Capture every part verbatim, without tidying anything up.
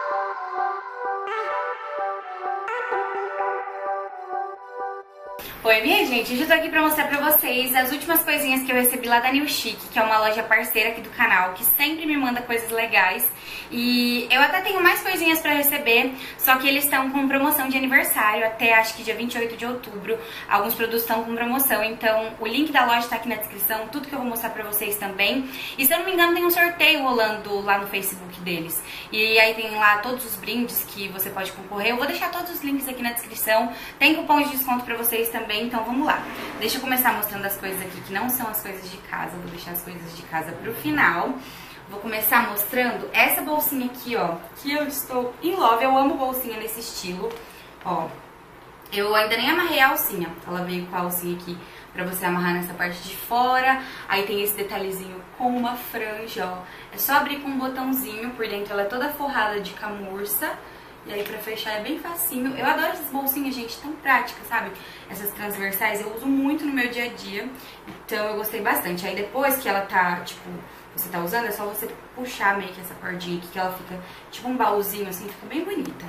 Oi, minha gente, hoje eu tô aqui pra mostrar pra vocês as últimas coisinhas que eu recebi lá da New Chic, que é uma loja parceira aqui do canal, que sempre me manda coisas legais. E eu até tenho mais coisinhas pra receber, só que eles estão com promoção de aniversário, até acho que dia vinte e oito de outubro. Alguns produtos estão com promoção, então o link da loja tá aqui na descrição, tudo que eu vou mostrar pra vocês também. E se eu não me engano tem um sorteio rolando lá no Facebook deles. E aí tem lá todos os brindes que você pode concorrer. Eu vou deixar todos os links aqui na descrição, tem cupom de desconto pra vocês também. Então vamos lá, deixa eu começar mostrando as coisas aqui que não são as coisas de casa. Vou deixar as coisas de casa pro final. Vou começar mostrando essa bolsinha aqui, ó, que eu estou em love. Eu amo bolsinha nesse estilo, ó. Eu ainda nem amarrei a alcinha, ela veio com a alcinha aqui pra você amarrar nessa parte de fora. Aí tem esse detalhezinho com uma franja, ó. É só abrir com um botãozinho, por dentro ela é toda forrada de camurça. E aí pra fechar é bem facinho. Eu adoro essas bolsinhas, gente, tão práticas, sabe? Essas transversais eu uso muito no meu dia a dia. Então eu gostei bastante. Aí depois que ela tá, tipo, você tá usando, é só você puxar meio que essa cordinha aqui, que ela fica tipo um baúzinho assim, fica bem bonita.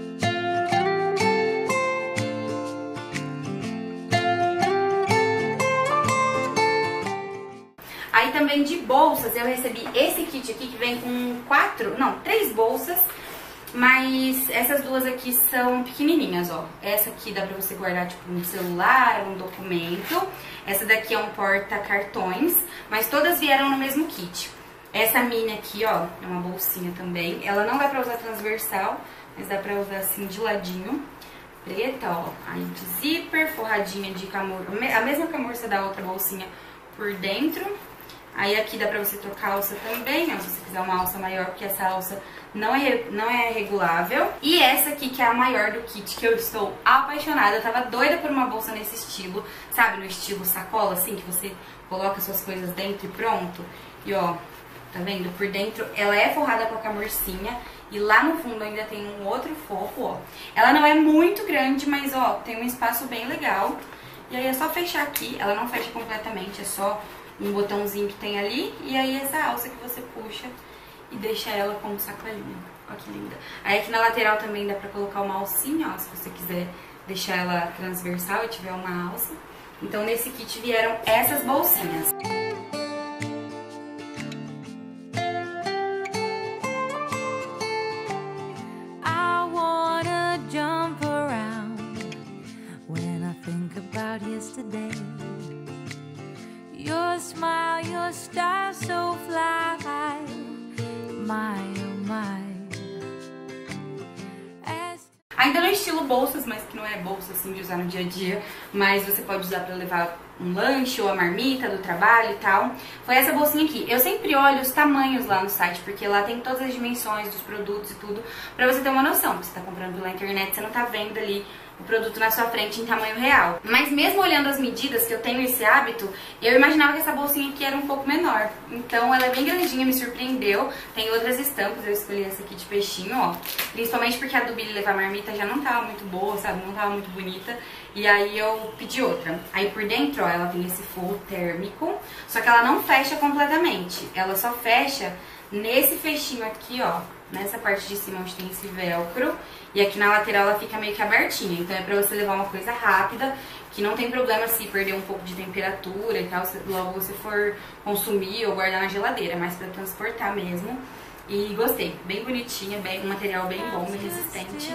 Aí também de bolsas eu recebi esse kit aqui que vem com quatro, não, três bolsas. Mas essas duas aqui são pequenininhas, ó. Essa aqui dá pra você guardar, tipo, um celular, um documento. Essa daqui é um porta-cartões, mas todas vieram no mesmo kit. Essa mini aqui, ó, é uma bolsinha também. Ela não dá pra usar transversal, mas dá pra usar assim de ladinho. Preta, ó. Aí de zíper, forradinha de camurça, a mesma camurça da outra bolsinha por dentro. Aí aqui dá pra você trocar a alça também, ó, se você quiser uma alça maior, porque essa alça não é, não é regulável. E essa aqui que é a maior do kit, que eu estou apaixonada. Eu tava doida por uma bolsa nesse estilo, sabe? No estilo sacola, assim, que você coloca suas coisas dentro e pronto. E ó, tá vendo? Por dentro ela é forrada com a camurcinha. E lá no fundo ainda tem um outro forro, ó. Ela não é muito grande, mas ó, tem um espaço bem legal. E aí é só fechar aqui, ela não fecha completamente, é só um botãozinho que tem ali, e aí essa alça que você puxa e deixa ela como sacolinha. Olha que linda. Aí aqui na lateral também dá pra colocar uma alcinha, ó, se você quiser deixar ela transversal e tiver uma alça. Então nesse kit vieram essas bolsinhas. I wanna jump around when I think about yesterday. Your smile, your style so fly, my oh my. Ainda no estilo bolsas, mas que não é bolsa assim de usar no dia a dia, mas você pode usar pra levar um lanche ou a marmita do trabalho e tal. Foi essa bolsinha aqui. Eu sempre olho os tamanhos lá no site, porque lá tem todas as dimensões dos produtos e tudo, pra você ter uma noção. Você tá comprando pela internet, você não tá vendo ali o produto na sua frente em tamanho real. Mas mesmo olhando as medidas, que eu tenho esse hábito, eu imaginava que essa bolsinha aqui era um pouco menor. Então ela é bem grandinha, me surpreendeu. Tem outras estampas, eu escolhi essa aqui de peixinho, ó. Principalmente porque a do Billy levar marmita já não tava muito boa, sabe? Não tava muito bonita. E aí eu pedi outra. Aí por dentro, ó, ela tem esse forro térmico, só que ela não fecha completamente. Ela só fecha nesse fechinho aqui, ó. Nessa parte de cima onde tem esse velcro. E aqui na lateral ela fica meio que abertinha. Então é pra você levar uma coisa rápida, que não tem problema se perder um pouco de temperatura e tal, se logo você for consumir ou guardar na geladeira, mas pra transportar mesmo. E gostei, bem bonitinha, bem, um material bem bom, bem resistente.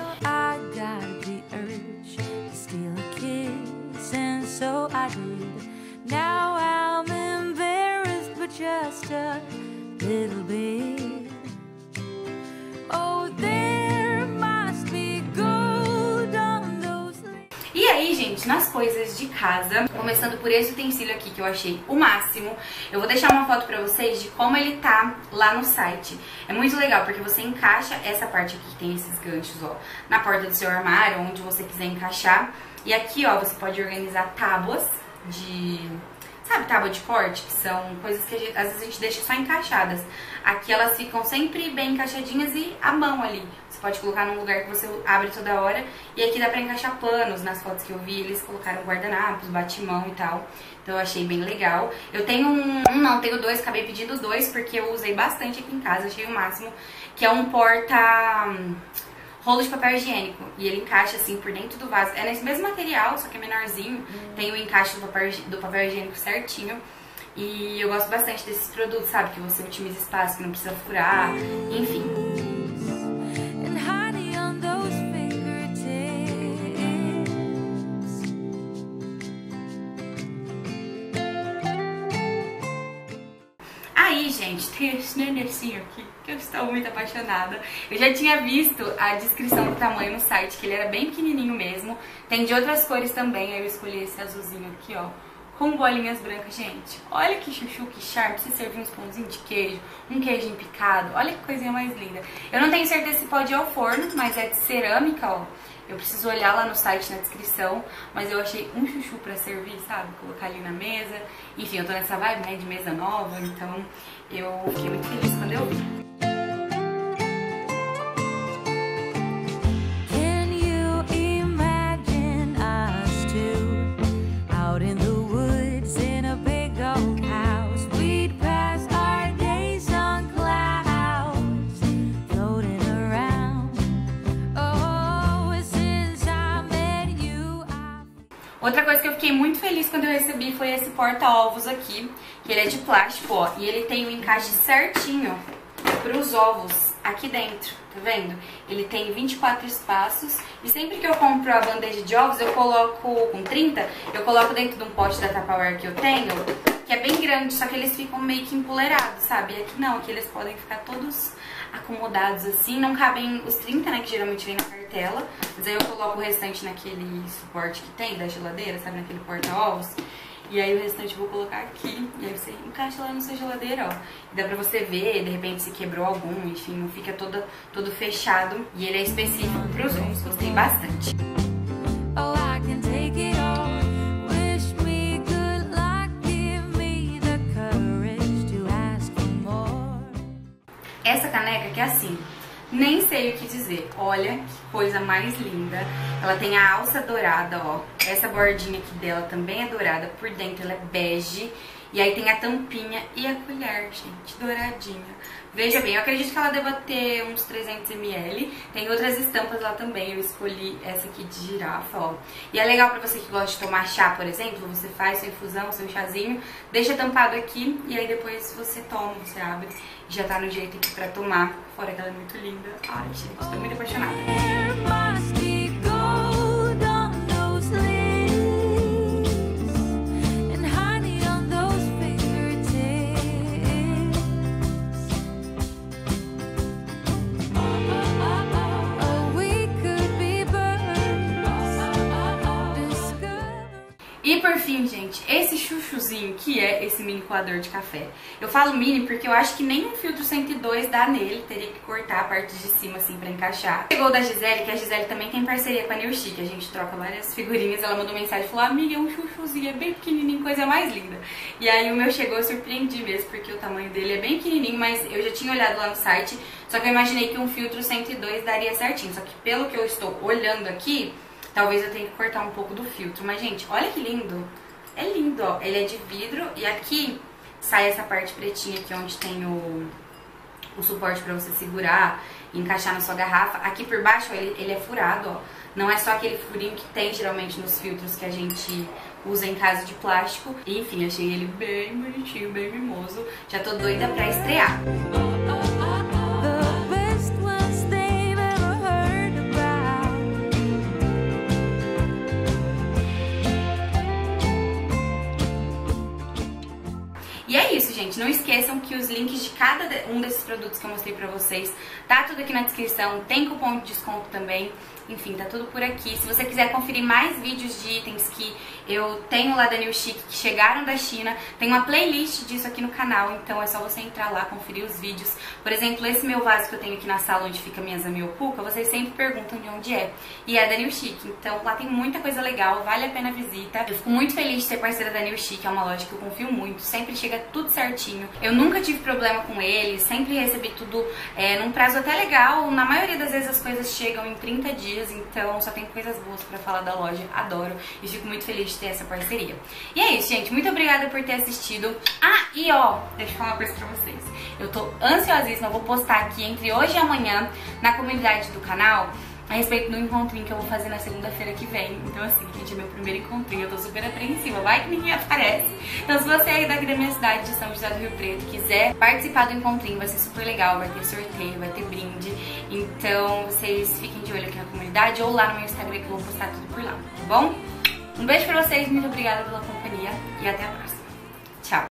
E aí, gente, nas coisas de casa, começando por esse utensílio aqui que eu achei o máximo, eu vou deixar uma foto pra vocês de como ele tá lá no site. É muito legal, porque você encaixa essa parte aqui que tem esses ganchos, ó, na porta do seu armário, onde você quiser encaixar. E aqui, ó, você pode organizar tábuas de sabe, tábua de corte, que são coisas que a gente, às vezes a gente deixa só encaixadas. Aqui elas ficam sempre bem encaixadinhas e a mão ali. Você pode colocar num lugar que você abre toda hora. E aqui dá pra encaixar panos. Nas fotos que eu vi, eles colocaram guardanapos, batimão e tal. Então eu achei bem legal. Eu tenho um, um não, tenho dois, acabei pedindo dois porque eu usei bastante aqui em casa, achei o máximo. Que é um porta... rolo de papel higiênico, e ele encaixa assim por dentro do vaso. É nesse mesmo material, só que é menorzinho, hum. Tem o encaixe do papel, do papel higiênico certinho. E eu gosto bastante desses produtos, sabe? Que você otimiza espaço, que não precisa furar, enfim. Aí, gente, tem esse nenenzinho aqui, que eu estou muito apaixonada. Eu já tinha visto a descrição do tamanho no site, que ele era bem pequenininho mesmo. Tem de outras cores também, aí eu escolhi esse azulzinho aqui, ó, com bolinhas brancas. Gente, olha que chuchu, que charme. Você servir uns pãozinhos de queijo, um queijinho picado, olha que coisinha mais linda. Eu não tenho certeza se pode ir ao forno, mas é de cerâmica, ó. Eu preciso olhar lá no site, na descrição, mas eu achei um chuchu pra servir, sabe? Colocar ali na mesa. Enfim, eu tô nessa vibe, né, de mesa nova, então eu fiquei muito feliz quando eu vi. Outra coisa que eu fiquei muito feliz quando eu recebi foi esse porta-ovos aqui, que ele é de plástico, ó, e ele tem o encaixe certinho para os ovos aqui dentro, tá vendo? Ele tem vinte e quatro espaços, e sempre que eu compro a bandeja de ovos, eu coloco com trinta, eu coloco dentro de um pote da Tupperware que eu tenho, que é bem grande, só que eles ficam meio que empoleirados, sabe? E aqui não, aqui eles podem ficar todos acomodados assim, não cabem os trinta, né, que geralmente vem na cartela, mas aí eu coloco o restante naquele suporte que tem da geladeira, sabe, naquele porta-ovos, e aí o restante eu vou colocar aqui, e aí você encaixa lá na sua geladeira, ó, e dá pra você ver, de repente, se quebrou algum, enfim, não fica todo, todo fechado, e ele é específico pros ovos, gostei bastante. Essa caneca que é assim, nem sei o que dizer, olha que coisa mais linda. Ela tem a alça dourada, ó, essa bordinha aqui dela também é dourada, por dentro ela é bege, e aí tem a tampinha e a colher, gente, douradinha. Veja bem, eu acredito que ela deva ter uns trezentos mililitros, tem outras estampas lá também, eu escolhi essa aqui de girafa, ó. E é legal pra você que gosta de tomar chá, por exemplo, você faz sua infusão, seu chazinho, deixa tampado aqui, e aí depois você toma, você abre, e já tá no jeito aqui pra tomar, fora que ela é muito linda. Ai, gente, tô muito apaixonada. E por fim, gente, esse chuchuzinho que é esse mini coador de café. Eu falo mini porque eu acho que nem um filtro cento e dois dá nele, teria que cortar a parte de cima assim pra encaixar. Chegou da Gisele, que a Gisele também tem parceria com a New Chic, a gente troca várias figurinhas, ela mandou mensagem e falou: amiga, é um chuchuzinho, é bem pequenininho, coisa mais linda. E aí o meu chegou, eu surpreendi mesmo, porque o tamanho dele é bem pequenininho, mas eu já tinha olhado lá no site, só que eu imaginei que um filtro cento e dois daria certinho, só que pelo que eu estou olhando aqui, talvez eu tenha que cortar um pouco do filtro. Mas, gente, olha que lindo. É lindo, ó. Ele é de vidro e aqui sai essa parte pretinha aqui onde tem o, o suporte pra você segurar e encaixar na sua garrafa. Aqui por baixo ele, ele é furado, ó. Não é só aquele furinho que tem geralmente nos filtros que a gente usa em casa de plástico. E, enfim, achei ele bem bonitinho, bem mimoso. Já tô doida pra estrear. gente, não esqueçam que os links de cada um desses produtos que eu mostrei pra vocês tá tudo aqui na descrição, tem cupom de desconto também. Enfim, tá tudo por aqui. Se você quiser conferir mais vídeos de itens que eu tenho lá da New Chic, que chegaram da China, tem uma playlist disso aqui no canal, então é só você entrar lá, conferir os vídeos. Por exemplo, esse meu vaso que eu tenho aqui na sala onde fica minhas amiopuca, vocês sempre perguntam de onde é. E é da New Chic, então lá tem muita coisa legal, vale a pena a visita. Eu fico muito feliz de ser parceira da New Chic, é uma loja que eu confio muito, sempre chega tudo certinho. Eu nunca tive problema com eles, sempre recebi tudo é, num prazo até legal. Na maioria das vezes as coisas chegam em trinta dias. Então só tem coisas boas pra falar da loja, adoro e fico muito feliz de ter essa parceria. E é isso, gente, muito obrigada por ter assistido. Ah, e ó, deixa eu falar uma coisa pra vocês. Eu tô ansiosíssima, eu vou postar aqui entre hoje e amanhã na comunidade do canal a respeito do encontrinho que eu vou fazer na segunda-feira que vem. Então assim, gente, é meu primeiro encontrinho, eu tô super apreensiva, vai que ninguém aparece. Então se você é daqui da minha cidade, de São José do Rio Preto, quiser participar do encontrinho, vai ser super legal, vai ter sorteio, vai ter brinde. Então vocês fiquem de olho aqui na comunidade ou lá no meu Instagram que eu vou postar tudo por lá, tá bom? Um beijo pra vocês, muito obrigada pela companhia e até a próxima. Tchau!